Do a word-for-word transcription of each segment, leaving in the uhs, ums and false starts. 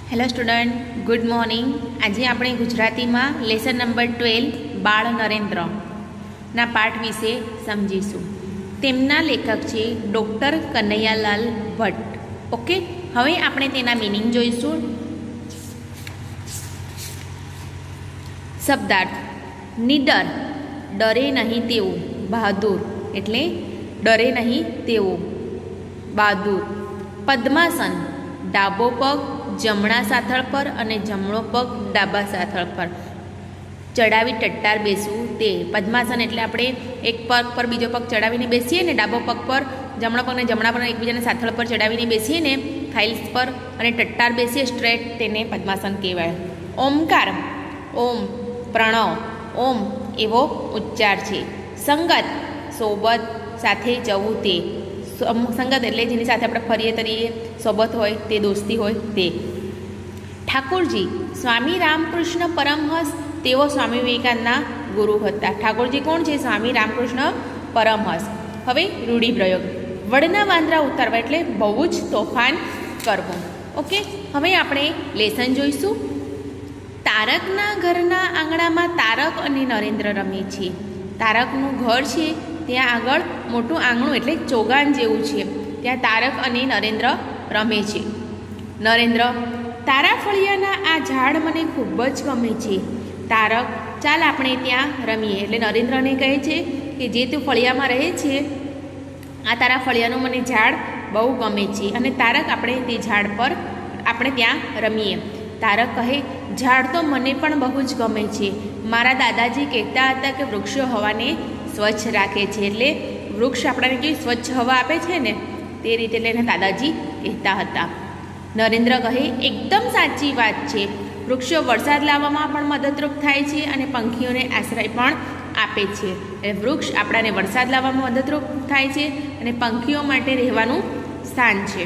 Hello student, good morning. આજે આપણે ગુજરાતીમાં લેસન નંબર ટ્વેલ્વ બાળ નરેન્દ્રના પાઠ વિશે સમજીશું. તેમના લેખક છે ડૉક્ટર કનૈયાલાલ ભટ્ટ. ઓકે, હવે આપણે તેના મિનિંગ જોઈશું. શબ્દાર્થ: નિડર, ડરે નહીં તેવું. બહાદુર એટલે ડરે નહીં તેવું, બહાદુર. પદ્માસન, ડાબો પગ જમણા સાથળ પર અને જમણો પગ ડાબા સાથળ પર ચડાવી ટટ્ટાર બેસવું તે. પદ્માસન એટલે આપણે એક પગ પર બીજો પગ ચડાવીને બેસીએ ને, ડાબો પગ પર જમણો પગને જમણા પર એકબીજાને સાથળ પર ચડાવીને બેસીએ ને થાઇલ્સ પર, અને ટટ્ટાર બેસીએ સ્ટ્રેટ, તેને પદ્માસન કહેવાય. ઓમકાર, ઓમ, પ્રણવ, ઓમ એવો ઉચ્ચાર છે. સંગત, સોબત, સાથે જવું તે. સંગત એટલે જેની સાથે આપણે ફરીએ તરીએ સોબત હોય તે, દોસ્તી હોય તે. ઠાકોરજી, સ્વામી રામકૃષ્ણ પરમહંસ, તેઓ સ્વામી વિવેકાનંદના ગુરુ હતા. ઠાકોરજી કોણ છે? સ્વામી રામકૃષ્ણ પરમહંસ. હવે રૂઢિપ્રયોગ: વડના વાંદરા ઉતારવા એટલે બહુ જ તોફાન કરવું. ઓકે, હવે આપણે લેસન જોઈશું. તારકના ઘરના આંગણામાં તારક અને નરેન્દ્ર રમે છે. તારકનું ઘર છે ત્યાં આગળ મોટું આંગણું એટલે ચોગાન જેવું છે, ત્યાં તારક અને નરેન્દ્ર રમે છે. નરેન્દ્ર: તારા ફળિયાના આ ઝાડ મને ખૂબ જ ગમે છે. તારક: ચાલ આપણે ત્યાં રમીએ. એટલે નરેન્દ્રને કહે છે કે જે તું ફળિયામાં રહે છે, આ તારા ફળિયાનું મને ઝાડ બહુ ગમે છે, અને તારક આપણે તે ઝાડ પર આપણે ત્યાં રમીએ. તારક કહે: ઝાડ તો મને પણ બહુ જ ગમે છે. મારા દાદાજી કહેતા હતા કે વૃક્ષો હવાને સ્વચ્છ રાખે છે. એટલે વૃક્ષ આપણને કેવી સ્વચ્છ હવા આપે છે ને, તે રીતે એટલે એના દાદાજી કહેતા હતા. નરેન્દ્ર કહે: એકદમ સાચી વાત છે. વૃક્ષો વરસાદ લાવવામાં પણ મદદરૂપ થાય છે અને પંખીઓને આશ્રય પણ આપે છે. એટલે વૃક્ષ આપણાને વરસાદ લાવવામાં મદદરૂપ થાય છે અને પંખીઓ માટે રહેવાનું સ્થાન છે.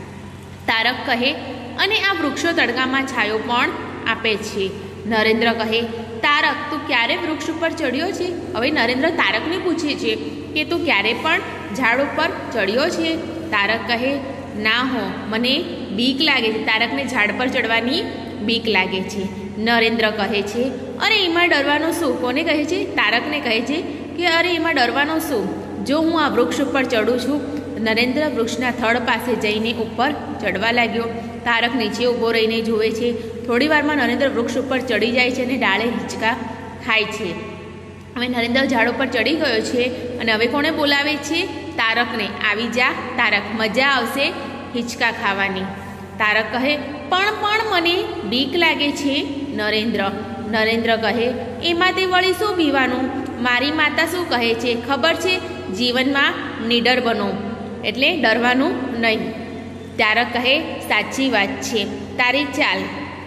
તારક કહે: અને આ વૃક્ષો તડકામાં છાયો પણ આપે છે. નરેન્દ્ર કહે: તારક, તું ક્યારે વૃક્ષ ઉપર ચડ્યો છે? હવે નરેન્દ્ર તારકને પૂછે છે કે તું ક્યારે પણ ઝાડ ઉપર ચડ્યો છે? તારક કહે: ના હો, મને બીક લાગે છે. તારકને ઝાડ પર ચડવાની બીક લાગે છે. નરેન્દ્ર કહે છે: અરે એમાં ડરવાનું શું? કોને કહે છે? તારકને કહે છે કે અરે એમાં ડરવાનું શું, જો હું આ વૃક્ષ ઉપર ચડું છું. નરેન્દ્ર વૃક્ષના થડ પાસે જઈને ઉપર ચડવા લાગ્યો. તારક નીચે ઊભો રહીને જુએ છે. થોડી વારમાં નરેન્દ્ર વૃક્ષ ઉપર ચડી જાય છે અને ડાળે હિંચકા ખાય છે. હવે નરેન્દ્ર ઝાડ ઉપર ચડી ગયો છે અને હવે કોણે બોલાવે છે? તારકને. આવી જા તારક, મજા આવશે હિંચકા ખાવાની. તારક કહે: પણ પણ મને બીક લાગે છે. નરેન્દ્ર નરેન્દ્ર કહે: એમાં તે વળી શું બીવાનું? મારી માતા શું કહે છે ખબર છે? જીવનમાં નિડર બનો, એટલે ડરવાનું નહીં. તારક કહે: સાચી વાત છે તારી, ચાલ.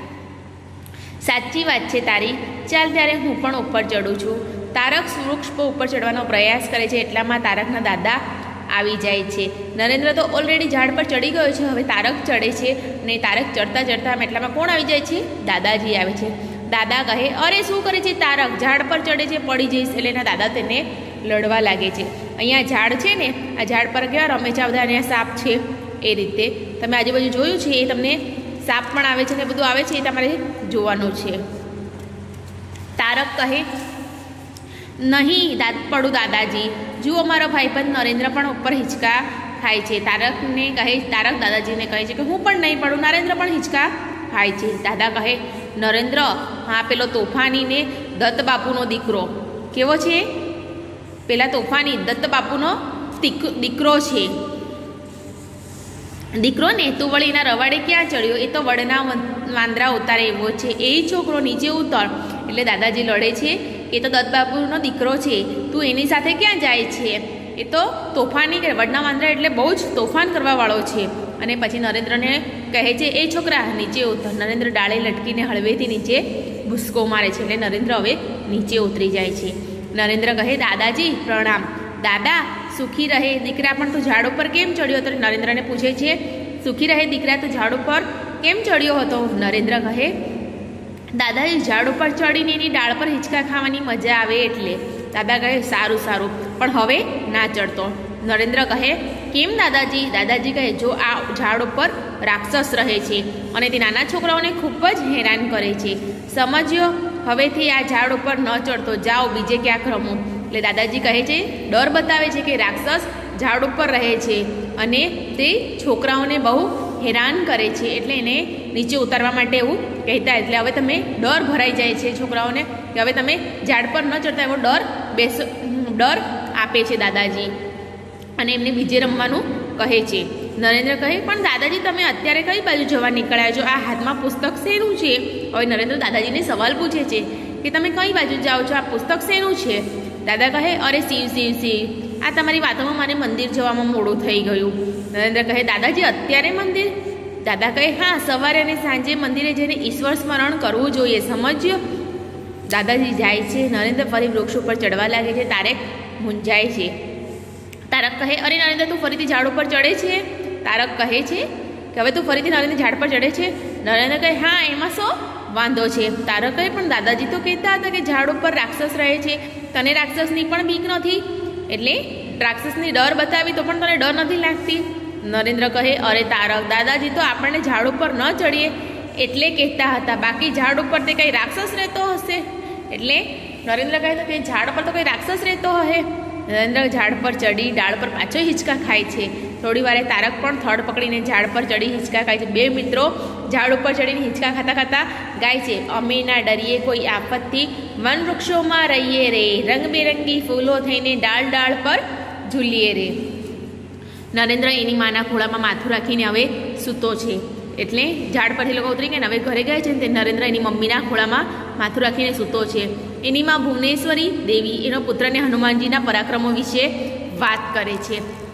સાચી વાત છે તારી, ચાલ ત્યારે હું પણ ઉપર ચડું છું. તારક વૃક્ષ પર ઉપર ચડવાનો પ્રયાસ કરે છે, એટલામાં તારકના દાદા આવી જાય છે. નરેન્દ્ર તો ઓલરેડી ઝાડ પર ચડી ગયો છે, હવે તારક ચડે છે અને તારક ચડતા ચડતા એટલામાં કોણ આવી જાય છે? દાદાજી આવે છે. દાદા કહે: અરે શું કરે છે તારક? ઝાડ પર ચડે છે, પડી જઈશ. એટલે એના દાદા તેને લડવા લાગે છે. અહીંયા ઝાડ છે ને, આ ઝાડ પર કેવા રમે છે બધા, અહીંયા સાપ છે. એ રીતે તમે આજુબાજુ જોયું છે, એ તમને સાપ પણ આવે છે ને બધું આવે છે, એ તમારે જોવાનું છે. તારક કહે: નહીં દાદ પડું દાદાજી, જુઓ મારો ભાઈબંધ નરેન્દ્ર પણ ઉપર હિંચકા ખાય છે. તારકને કહે તારક દાદાજીને કહે છે કે હું પણ નહીં પડું, નરેન્દ્ર પણ હિંચકા ખાય છે. દાદા કહે: નરેન્દ્ર, હા પેલો તોફાનીને દત્ત બાપુનો દીકરો. કેવો છે? પેલા તોફાની દત્ત બાપુનો દીકરો છે. દીકરો ને તું વળી એના રવાડે ક્યાં ચડ્યો? એ તો વડના વાંદરા ઉતારે એવો છે. એ છોકરો નીચે ઉતર. એટલે દાદાજી લડે છે. એ તો દત્તબાપુનો દીકરો છે, તું એની સાથે ક્યાં જાય છે? એ તો તોફાની, વડના વાંદરા એટલે બહુ જ તોફાન કરવાવાળો છે. અને પછી નરેન્દ્રને કહે છે: એ છોકરા નીચે ઉતર. નરેન્દ્ર ડાળે લટકીને હળવેથી નીચે ભૂસકો મારે છે. એટલે નરેન્દ્ર હવે નીચે ઉતરી જાય છે. નરેન્દ્ર કહે: દાદાજી પ્રણામ. દાદા, સુખી રહે દીકરા, પણ તું ઝાડ ઉપર કેમ ચડ્યો હતો? નરેન્દ્રને પૂછે છે: સુખી રહે દીકરા, તું ઝાડ ઉપર કેમ ચડ્યો હતો? નરેન્દ્ર કહે: દાદાજી, ઝાડ ઉપર ચડીને એની ડાળ પર હિંચકા ખાવાની મજા આવે એટલે. દાદા કહે: સારું સારું, પણ હવે ના ચડતો. નરેન્દ્ર કહે: કેમ દાદાજી? દાદાજી કહે: જો આ ઝાડ ઉપર રાક્ષસ રહે છે અને તે નાના છોકરાઓને ખૂબ જ હેરાન કરે છે. સમજ્યો? હવેથી આ ઝાડ ઉપર ન ચડતો, જાઓ બીજે ક્યાંક રમો. એટલે દાદાજી કહે છે, ડર બતાવે છે કે રાક્ષસ ઝાડ ઉપર રહે છે અને તે છોકરાઓને બહુ હેરાન કરે છે, એટલે એને નીચે ઉતારવા માટે એવું કહેતા. એટલે હવે તમે ડર ભરાઈ જાય છે છોકરાઓને કે હવે તમે ઝાડ પર ન ચડતા, એવો ડર બેસો ડર આપે છે દાદાજી અને એમને બીજે રમવાનું કહે છે. નરેન્દ્ર કહે, પણ દાદાજી તમે અત્યારે કઈ બાજુ જવા નીકળ્યા છો? આ હાથમાં પુસ્તક શેનું છે? હવે નરેન્દ્ર દાદાજીને સવાલ પૂછે છે કે તમે કઈ બાજુ જાઓ છો? આ પુસ્તક શેનું છે? દાદા કહે, અરે શિવ શિવ શિવ, આ તમારી વાતોમાં મને મંદિર જવામાં મોડું થઈ ગયું. નરેન્દ્ર કહે, દાદાજી અત્યારે મંદિર? દાદા કહે, હા, સવારે અને સાંજે મંદિરે જઈને ઈશ્વર સ્મરણ કરવું જોઈએ, સમજ્યો? દાદાજી જાય છે. નરેન્દ્ર ફરી વૃક્ષ ઉપર ચડવા લાગે છે. તારક મૂંઝાય છે. તારક કહે, અરે નરેન્દ્ર, તું ફરીથી ઝાડ ઉપર ચડે છે? તારક કહે છે કે હવે તું ફરીથી નરેન્દ્ર ઝાડ પર ચડે છે? નરેન્દ્ર કહે, હા, એમાં શું વાંધો છે? તારક કહે, પણ દાદાજી તો કહેતા હતા કે ઝાડ ઉપર રાક્ષસ રહે છે, તને રાક્ષસની પણ બીક નથી? એટલે રાક્ષસની ડર બતાવી તો પણ તને ડર નથી લાગતી? નરેન્દ્ર કહે, અરે તારક, દાદાજી તો આપણને ઝાડ ઉપર ન ચડીએ એટલે કહેતા હતા, બાકી ઝાડ ઉપર તે કંઈ રાક્ષસ રહેતો હશે? એટલે નરેન્દ્ર કહે કે ઝાડ પર તો કંઈ રાક્ષસ રહેતો હશે. નરેન્દ્ર ઝાડ પર ચડી ડાળ પર પાછો હિંચકા ખાય છે. થોડી વારે તારક પણ થડ પકડીને ઝાડ પર ચડી હિંચકા ખાય છે. બે મિત્રો ઝાડ ઉપર ચડીને હિંચકા ખાતા ખાતા ગાય છે, અમે ના ડરીએ કોઈ આફતથી, વન વૃક્ષોમાં રહીએ રે, રંગબેરંગી ફૂલો થઈને ડાળ ડાળ પર ઝૂલીએ રે. નરેન્દ્ર એની માના ખોળામાં માથું રાખીને હવે સૂતો છે. એટલે ઝાડ પરથી લોકો ઉતરી ગયા ને હવે ઘરે ગયા છે ને તે નરેન્દ્ર એની મમ્મીના ખોળામાં માથું રાખીને સૂતો છે. એની માં ભુવનેશ્વરી દેવી એનો પુત્રને હનુમાનજીના પરાક્રમો વિશે વાત કરે છે.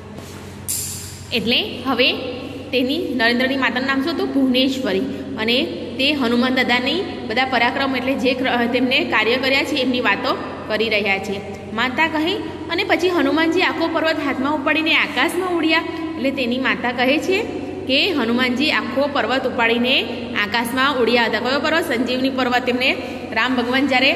એટલે હવે તેની નરેન્દ્રની માતાનું નામ શું હતું? ભુવનેશ્વરી. અને તે હનુમાન દાદાની બધા પરાક્રમ એટલે જે તેમને કાર્ય કર્યા છે એમની વાતો કરી રહ્યા છે. માતા કહે, અને પછી હનુમાનજી આખો પર્વત હાથમાં ઉપાડીને આકાશમાં ઉડ્યા? એટલે તેની માતા કહે છે કે હનુમાનજી આખો પર્વત ઉપાડીને આકાશમાં ઉડ્યા હતા. કયો પર્વત? સંજીવની પર્વત. તેમને રામ ભગવાન જ્યારે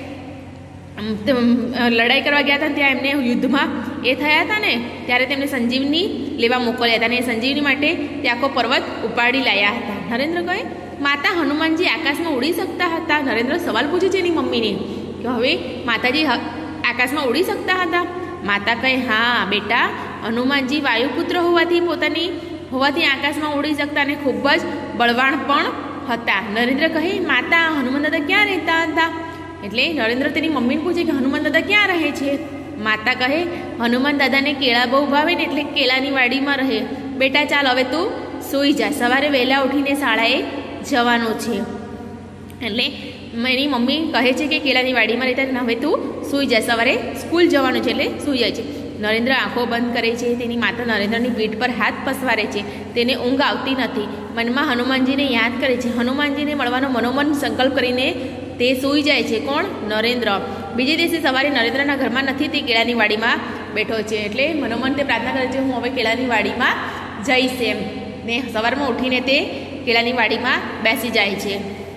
લડાઈ કરવા ગયા હતા ત્યાં એમને યુદ્ધમાં એ થયા હતા ને, ત્યારે તેમને સંજીવની લેવા મોકલ્યા હતા અને એ સંજીવની માટે તે આખો પર્વત ઉપાડી લાયા હતા. નરેન્દ્ર કહે, માતા હનુમાનજી આકાશમાં ઉડી શકતા હતા? નરેન્દ્ર સવાલ પૂછે છે એની મમ્મીને કે હવે માતાજી આકાશમાં ઉડી શકતા હતા? માતા કહે, હા બેટા, હનુમાનજી વાયુપુત્ર હોવાથી પોતાની હોવાથી આકાશમાં ઉડી શકતા અને ખૂબ જ બળવાન પણ હતા. નરેન્દ્ર કહે, માતા હનુમાન દાદા ક્યાં રહેતા હતા? એટલે નરેન્દ્ર તેની મમ્મીને પૂછે કે હનુમાન દાદા ક્યાં રહે છે? માતા કહે, હનુમાન દાદાને કેળા બહુ ભાવે ને એટલે કેળાની વાડીમાં રહે. બેટા ચાલ હવે તું સૂઈ જા, સવારે વહેલા ઉઠીને શાળાએ જવાનું છે. એટલે એની મમ્મી કહે છે કે કેળાની વાડીમાં રહેતા હવે તું સૂઈ જા, સવારે સ્કૂલ જવાનું છે. એટલે સૂઈ જાય છે. નરેન્દ્ર આંખો બંધ કરે છે. તેની માતા નરેન્દ્રની પીઠ પર હાથ પસવારે છે. તેને ઊંઘ આવતી નથી. મનમાં હનુમાનજીને યાદ કરે છે. હનુમાનજીને મળવાનો મનોમન સંકલ્પ કરીને તે સૂઈ જાય છે. કોણ? નરેન્દ્ર. બીજે દિવસે સવારે નરેન્દ્રના ઘરમાં નથી, તે કેળાની વાડીમાં બેઠો છે. એટલે મનોમન તે પ્રાર્થના કરે છે, હું હવે કેળાની વાડીમાં જઈશ એમ. ને સવારમાં ઉઠીને તે કેળાની વાડીમાં બેસી જાય છે.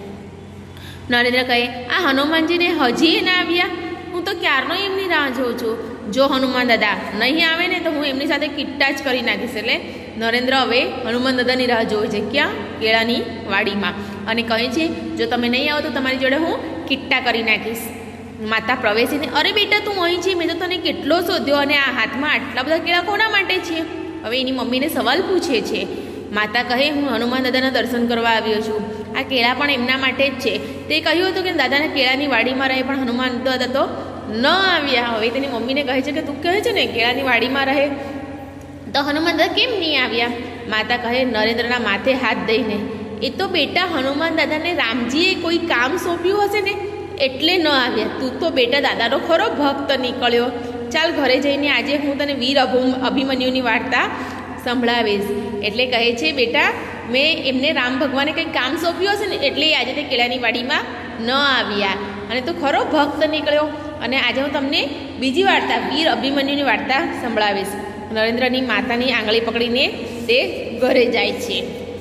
નરેન્દ્ર કહે, આ હનુમાનજીને હજી ના આવ્યા? હું તો ક્યારનો એમની રાહ જોઉં છું. જો હનુમાન દાદા નહીં આવે ને તો હું એમની સાથે કિટ્ટા જ કરી નાખીશ. એટલે નરેન્દ્ર હવે હનુમાન દાદાની રાહ જોવે છે. ક્યાં? કેળાની વાડીમાં. અને કહે છે, જો તમે નહીં આવો તો તમારી જોડે હું કિટ્ટા કરી નાખીશ. માતા પ્રવેશીને, અરે બેટા તું અહીં છે, મેં તો તને કેટલો શોધ્યો અને આ હાથમાં આટલા બધા કેળા કોના માટે છે? હવે એની મમ્મીને સવાલ પૂછે છે. માતા કહે, હું હનુમાન દાદાના દર્શન કરવા આવ્યો છું. આ કેળા પણ એમના માટે જ છે. તે કહ્યું હતું કે દાદાને કેળાની વાડીમાં રહે, પણ હનુમાન દાદા તો ન આવ્યા. હવે તેની મમ્મીને કહે છે કે તું કહે છે ને કેળાની વાડીમાં રહે, તો હનુમાન દાદા કેમ નહીં આવ્યા? માતા કહે નરેન્દ્રના માથે હાથ દઈને, એ તો બેટા હનુમાન દાદાને રામજીએ કોઈ કામ સોંપ્યું હશે ને એટલે ન આવ્યા. તું તો બેટા દાદાનો ખરો ભક્ત નીકળ્યો. ચાલ ઘરે જઈને આજે હું તને વીર અભિમન્યુની વાર્તા સંભળાવીશ. એટલે કહે છે, બેટા મેં એમને રામ ભગવાને કંઈક કામ સોંપ્યું હશે ને એટલે આજે તે કેળાની વાડીમાં ન આવ્યા અને તું ખરો ભક્ત નીકળ્યો. અને આજે હું તમને બીજી વાર્તા વીર અભિમન્યુની વાર્તા સંભળાવીશ. નરેન્દ્રની માતાની આંગળી પકડીને તે ઘરે જાય છે.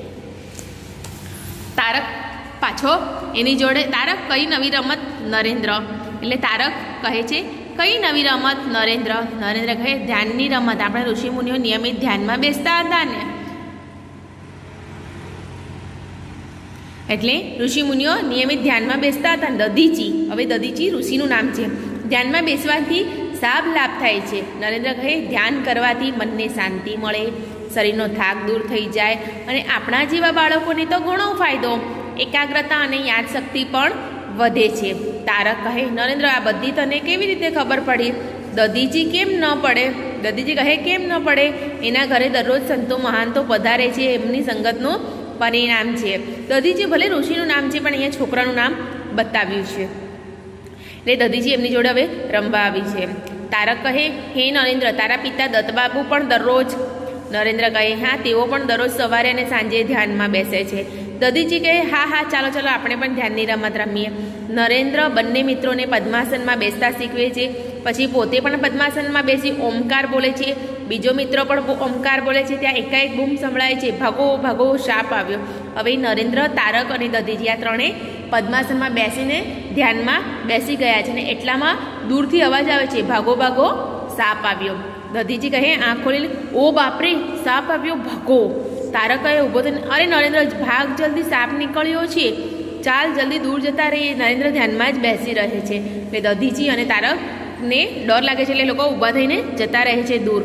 તારક પાછો એની જોડે, તારક કઈ નવી રમત? નરેન્દ્ર. એટલે તારક કહે છે, કઈ નવી રમત? નરેન્દ્ર. નરેન્દ્ર કહે, ધ્યાનની રમત. આપણે ઋષિમુનિઓ નિયમિત ધ્યાનમાં બેસતા હતા ને એટલે ઋષિમુનિઓ નિયમિત ધ્યાનમાં બેસતા હતા. દધીચી, હવે દધીચી ઋષિનું નામ છે. ધ્યાનમાં બેસવાથી સાબ લાભ થાય છે. નરેન્દ્ર કહે ધ્યાન કરવાથી મનને શાંતિ મળે, શરીરનો થાક દૂર થઈ જાય અને આપણા જેવા બાળકોને તો ઘણો ફાયદો, એકાગ્રતા અને યાદશક્તિ પણ વધે છે. તારક કહે નરેન્દ્ર આ બધી તને કેવી રીતે ખબર પડી? દધીજી કેમ ન પડે? દધીજી કહે કેમ ન પડે? એના ઘરે દરરોજ સંતો મહાન તો પધારે છે, એમની સંગતનું પરિણામ છે. દધીજી ભલે ઋષિનું નામ છે પણ અહીંયા છોકરાનું નામ બતાવ્યું છે. એટલે દધીજી એમની જોડે હવે રમવા આવી છે. તારક કહે હે નરેન્દ્ર તારા પિતા દત્તબાબુ પણ દરરોજ? નરેન્દ્ર કહે હા તેઓ પણ દરરોજ સવારે અને સાંજે ધ્યાનમાં બેસે છે. દધીજી કહે હા હા ચાલો ચાલો આપણે પણ ધ્યાનની રમત રમીએ. નરેન્દ્ર બંને મિત્રોને પદ્માસનમાં બેસતા શીખવે છે. પછી પોતે પણ પદ્માસનમાં બેસી ઓમકાર બોલે છે. બીજો મિત્ર પણ ઓમકાર બોલે છે. ત્યાં એકાએક બૂમ સંભળાય છે, ભાગો ભાગો સાપ આવ્યો. હવે નરેન્દ્ર, તારક અને દધીજી આ ત્રણેય પદ્માસનમાં બેસીને ધ્યાનમાં બેસી ગયા છે અને એટલામાં દૂરથી અવાજ આવે છે, ભાગો ભાગો સાપ આવ્યો. દધીજી કહે આંખ ખોલી, ઓ બાપરે સાપ આવ્યો, ભાગો. તારક કહે ઊભો થઈને અરે નરેન્દ્ર ભાગ, જલ્દી સાપ નીકળ્યો છે, ચાલ જલ્દી દૂર જતા રહીએ. નરેન્દ્ર ધ્યાનમાં જ બેસી રહે છે. એટલે દધીજી અને તારકને ડર લાગે છે એટલે લોકો ઊભા થઈને જતા રહે છે દૂર.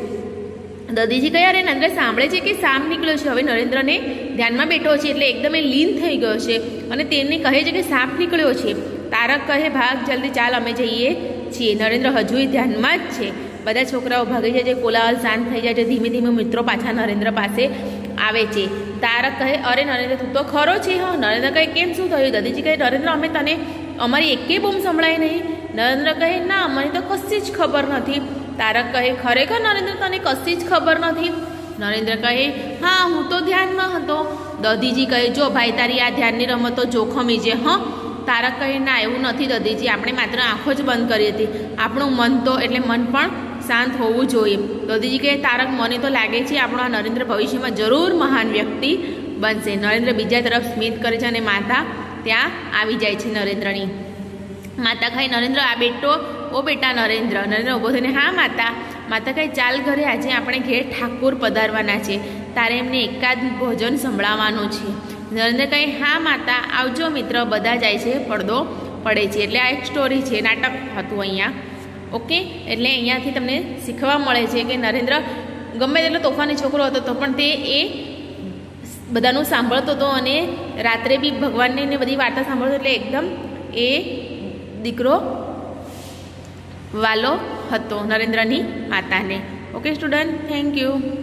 દધીજી કહે અરે નરેન્દ્ર સાંભળે છે કે સાપ નીકળ્યો છે. હવે નરેન્દ્રને ધ્યાનમાં બેઠો છે એટલે એકદમ એ લીન થઈ ગયો છે અને તેને કહે છે કે સાપ નીકળ્યો છે. તારક કહે ભાગ જલ્દી, ચાલ અમે જઈએ છીએ. નરેન્દ્ર હજુય ધ્યાનમાં જ છે. બધા છોકરાઓ ભાગી જાય છે, કોલાહલ શાંત થઈ જાય છે. ધીમે ધીમે મિત્રો પાછા નરેન્દ્ર પાસે આવે છે. તારક કહે અરે નરેન્દ્ર તું તો ખરો છે. હા. નરેન્દ્ર કહે કેમ શું થયું? દધીજી કહે નરેન્દ્ર અમે તને અમારી એકે બૂમ સંભળાય નહીં. નરેન્દ્ર કહે ના મને તો કશી જ ખબર નથી. તારક કહે ખરેખર નરેન્દ્ર તને કશી જ ખબર નથી? નરેન્દ્ર કહે હા હું તો ધ્યાનમાં હતો. દધીજી કહે જો ભાઈ તારી આ ધ્યાનની રમતો જોખમી છે. હા. તારક કહે ના એવું નથી દધીજી, આપણે માત્ર આંખો જ બંધ કરી હતી. આપણું મન તો એટલે મન પણ શાંત હોવું જોઈએ. દધીજી કહે તારક મને તો લાગે છે આપણો આ નરેન્દ્ર ભવિષ્યમાં જરૂર મહાન વ્યક્તિ બનશે. નરેન્દ્ર બીજા તરફ સ્મિત કરે છે અને માતા ત્યાં આવી જાય છે નરેન્દ્રની. માતા કહે નરેન્દ્ર આ બેટો, ઓ બેટા નરેન્દ્ર. નરેન્દ્ર ઊભો થઈને હા માતા. માતા કહે ચાલ ઘરે, આજે આપણે ઘેર ઠાકોર પધારવાના છે, તારે એમને એકાદ ભોજન સંભળાવવાનું છે. નરેન્દ્ર કહે હા માતા, આવજો મિત્ર. બધા જાય છે, પડદો પડે છે. એટલે આ એક સ્ટોરી છે, નાટક હતું અહીંયા. ઓકે, એટલે અહીંયાથી તમને શીખવા મળે છે કે નરેન્દ્ર ગમે તેટલો તોફાની છોકરો હતો તો પણ તે એ બધાનું સાંભળતો હતો અને રાત્રે બી ભગવાનની બધી વાર્તા સાંભળતો. એટલે એકદમ એ દીકરો વાલો હતો નરેન્દ્રની માતાને. Okay student, thank you.